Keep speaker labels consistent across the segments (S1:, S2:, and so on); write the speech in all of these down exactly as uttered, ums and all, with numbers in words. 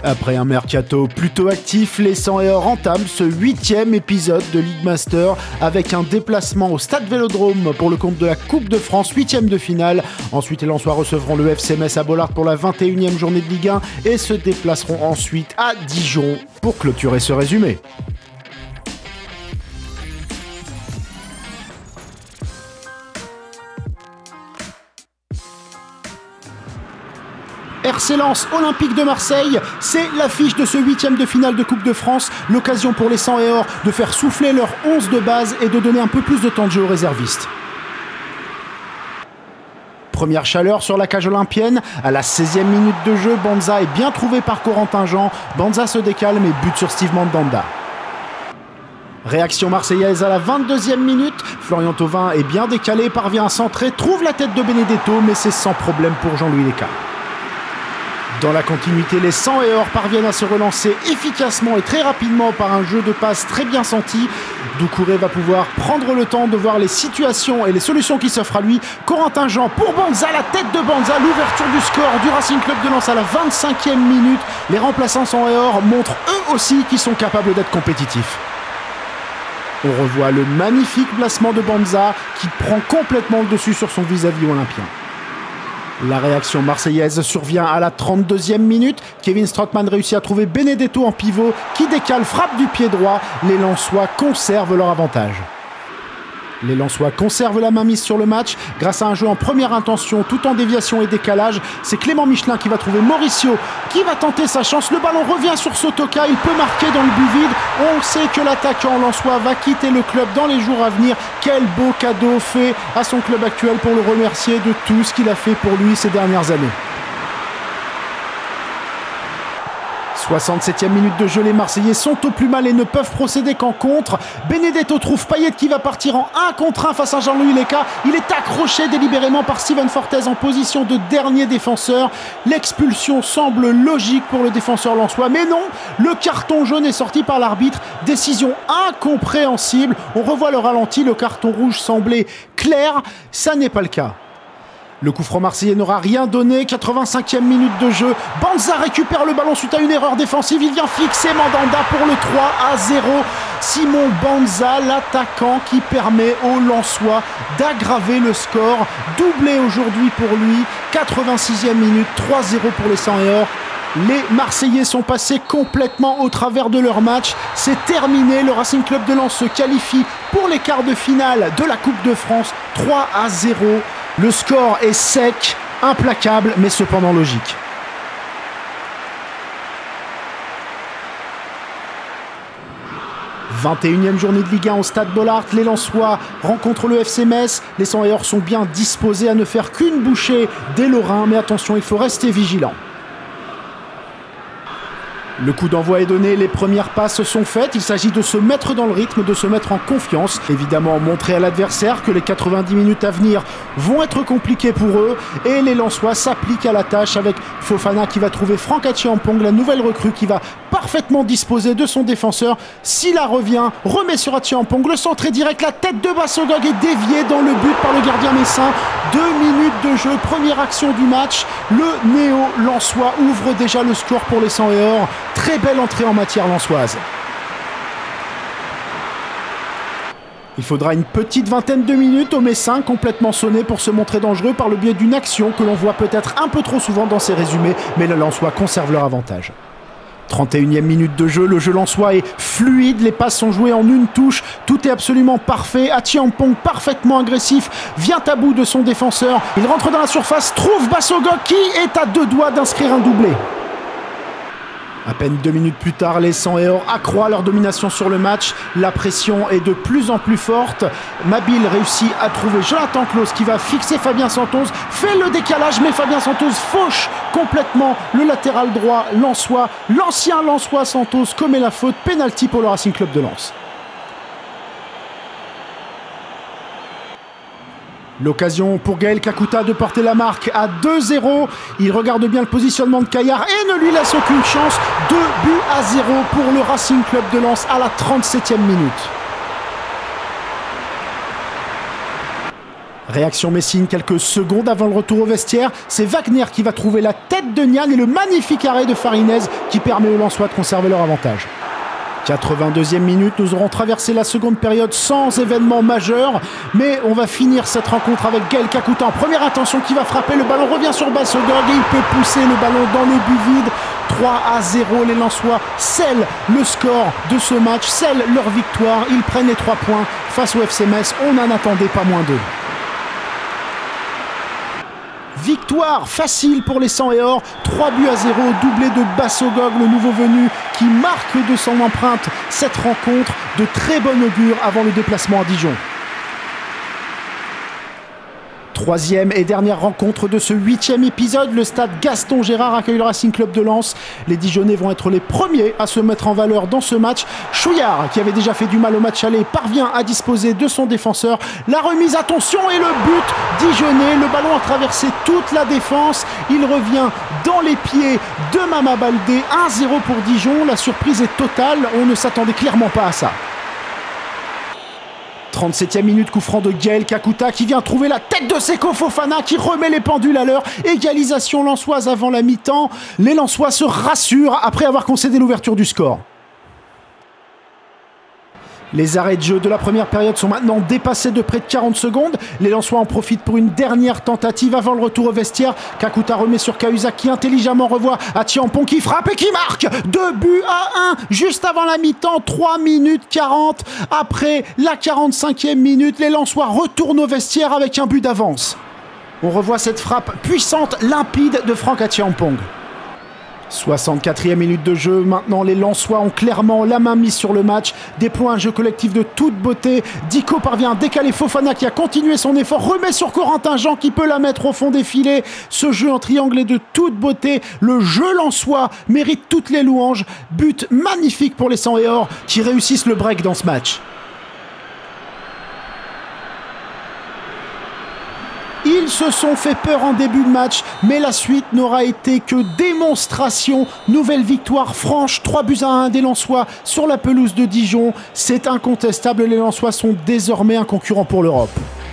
S1: Après un mercato plutôt actif, les cent et or entament ce huitième épisode de Ligue Master avec un déplacement au Stade Vélodrome pour le compte de la Coupe de France, huitième de finale. Ensuite, les Lensois recevront le F C Metz à Bollaert pour la vingt et unième journée de Ligue un et se déplaceront ensuite à Dijon pour clôturer ce résumé. R C Lens Olympique de Marseille, c'est l'affiche de ce huitième de finale de Coupe de France, l'occasion pour les cent et or de faire souffler leur onze de base et de donner un peu plus de temps de jeu aux réservistes. Première chaleur sur la cage olympienne, à la seizième minute de jeu, Banza est bien trouvé par Corentin Jean, Banza se décale mais bute sur Steve Mandanda. Réaction marseillaise à la vingt-deuxième minute, Florian Thauvin est bien décalé, parvient à centrer, trouve la tête de Benedetto mais c'est sans problème pour Jean-Louis Léca. Dans la continuité, les cent et or parviennent à se relancer efficacement et très rapidement par un jeu de passe très bien senti. Doucouré va pouvoir prendre le temps de voir les situations et les solutions qui s'offrent à lui. Corentin Jean pour Banza, la tête de Banza, l'ouverture du score du Racing Club de Lens à la vingt-cinquième minute. Les remplaçants cent et or montrent eux aussi qu'ils sont capables d'être compétitifs. On revoit le magnifique placement de Banza qui prend complètement le dessus sur son vis-à-vis olympien. La réaction marseillaise survient à la trente-deuxième minute. Kevin Strootman réussit à trouver Benedetto en pivot qui décale, frappe du pied droit. Les Lensois conservent leur avantage. Les Lensois conservent la mainmise sur le match grâce à un jeu en première intention tout en déviation et décalage. C'est Clément Michelin qui va trouver Mauricio qui va tenter sa chance. Le ballon revient sur Sotoka, il peut marquer dans le but vide. On sait que l'attaquant lensois va quitter le club dans les jours à venir. Quel beau cadeau fait à son club actuel pour le remercier de tout ce qu'il a fait pour lui ces dernières années. soixante-septième minute de jeu, les Marseillais sont au plus mal et ne peuvent procéder qu'en contre. Benedetto trouve Payet qui va partir en un contre un face à Jean-Louis Léca. Il est accroché délibérément par Steven Fortez en position de dernier défenseur. L'expulsion semble logique pour le défenseur lensois, mais non, le carton jaune est sorti par l'arbitre. Décision incompréhensible. On revoit le ralenti, le carton rouge semblait clair, ça n'est pas le cas. Le coup franc marseillais n'aura rien donné, quatre-vingt-cinquième minute de jeu. Banza récupère le ballon suite à une erreur défensive. Il vient fixer Mandanda pour le trois à zéro. Simon Banza, l'attaquant qui permet aux Lensois d'aggraver le score. Doublé aujourd'hui pour lui, quatre-vingt-sixième minute, trois à zéro pour les cent et or. Les Marseillais sont passés complètement au travers de leur match. C'est terminé, le Racing Club de Lens se qualifie pour les quarts de finale de la Coupe de France, trois à zéro. Le score est sec, implacable, mais cependant logique. vingt et unième journée de Ligue un au Stade Bollaert, les Lensois rencontrent le F C Metz. Les cent et or sont bien disposés à ne faire qu'une bouchée des Lorrains, mais attention, il faut rester vigilant. Le coup d'envoi est donné, les premières passes sont faites. Il s'agit de se mettre dans le rythme, de se mettre en confiance. Évidemment, montrer à l'adversaire que les quatre-vingt-dix minutes à venir vont être compliquées pour eux. Et les Lensois s'appliquent à la tâche avec Fofana qui va trouver Franck Achiampong, la nouvelle recrue qui va parfaitement disposer de son défenseur. S'il revient, remet sur Achiampong, le centre est direct, la tête de Bassogog est déviée dans le but par le gardien messin. Deux minutes de jeu, première action du match. Le néo-lensois ouvre déjà le score pour les cent et or. Très belle entrée en matière lensoise. Il faudra une petite vingtaine de minutes au Messin, complètement sonné pour se montrer dangereux par le biais d'une action que l'on voit peut-être un peu trop souvent dans ces résumés, mais les Lensois conservent leur avantage. trente et unième minute de jeu, le jeu lensois est fluide, les passes sont jouées en une touche, tout est absolument parfait. Achiampong, parfaitement agressif, vient à bout de son défenseur, il rentre dans la surface, trouve Bassogog qui est à deux doigts d'inscrire un doublé. À peine deux minutes plus tard, les cent et or accroît leur domination sur le match. La pression est de plus en plus forte. Mabil réussit à trouver Jonathan Claus qui va fixer Fabien Santos. Fait le décalage, mais Fabien Santos fauche complètement le latéral droit lensois. L'ancien lensois Santos commet la faute. Penalty pour le Racing Club de Lens. L'occasion pour Gaël Kakuta de porter la marque à deux zéro. Il regarde bien le positionnement de Caillard et ne lui laisse aucune chance. deux buts à zéro pour le Racing Club de Lens à la trente-septième minute. Réaction Messine quelques secondes avant le retour au vestiaire. C'est Wagner qui va trouver la tête de Nian et le magnifique arrêt de Farinez qui permet aux Lensois de conserver leur avantage. quatre-vingt-deuxième minute, nous aurons traversé la seconde période sans événement majeur, mais on va finir cette rencontre avec Gaël Kakuta en première intention qui va frapper, le ballon revient sur Bassogog et il peut pousser le ballon dans le but vide. trois à zéro, les Lensois scellent le score de ce match, scellent leur victoire, ils prennent les trois points face au F C Metz, on n'en attendait pas moins d'eux. Victoire facile pour les cent et or, trois buts à zéro, doublé de Bassogog, le nouveau venu, qui marque de son empreinte cette rencontre de très bon augure avant le déplacement à Dijon. Troisième et dernière rencontre de ce huitième épisode, le stade Gaston Gérard accueille le Racing Club de Lens. Les Dijonnais vont être les premiers à se mettre en valeur dans ce match. Chouillard, qui avait déjà fait du mal au match aller, parvient à disposer de son défenseur. La remise, attention, et le but dijonnais. Le ballon a traversé toute la défense. Il revient dans les pieds de Mama Baldé. un zéro pour Dijon. La surprise est totale. On ne s'attendait clairement pas à ça. trente-septième minute, coup franc de Gaël Kakuta qui vient trouver la tête de Seko Fofana qui remet les pendules à l'heure. Égalisation lensoise avant la mi-temps. Les Lensois se rassurent après avoir concédé l'ouverture du score. Les arrêts de jeu de la première période sont maintenant dépassés de près de quarante secondes. Les Lensois en profitent pour une dernière tentative avant le retour au vestiaire. Kakuta remet sur Cahuzac qui intelligemment revoit Achiampong qui frappe et qui marque. Deux buts à un juste avant la mi-temps. trois minutes quarante. Après la quarante-cinquième minute, les Lensois retournent au vestiaire avec un but d'avance. On revoit cette frappe puissante, limpide de Franck Achiampong. soixante-quatrième minute de jeu, maintenant les Lensois ont clairement la main mise sur le match, déploient un jeu collectif de toute beauté. Dico parvient à décaler Fofana qui a continué son effort, remet sur Corentin Jean qui peut la mettre au fond des filets. Ce jeu en triangle est de toute beauté, le jeu lensois mérite toutes les louanges. But magnifique pour les cent et or qui réussissent le break dans ce match. Ils se sont fait peur en début de match, mais la suite n'aura été que démonstration. Nouvelle victoire franche, trois buts à un des Lensois sur la pelouse de Dijon. C'est incontestable, les Lensois sont désormais un concurrent pour l'Europe.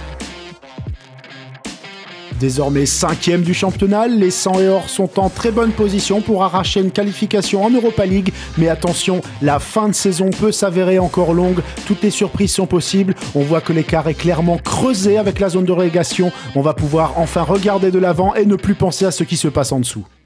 S1: Désormais cinquième du championnat, les cent et or sont en très bonne position pour arracher une qualification en Europa League. Mais attention, la fin de saison peut s'avérer encore longue. Toutes les surprises sont possibles. On voit que l'écart est clairement creusé avec la zone de relégation. On va pouvoir enfin regarder de l'avant et ne plus penser à ce qui se passe en dessous.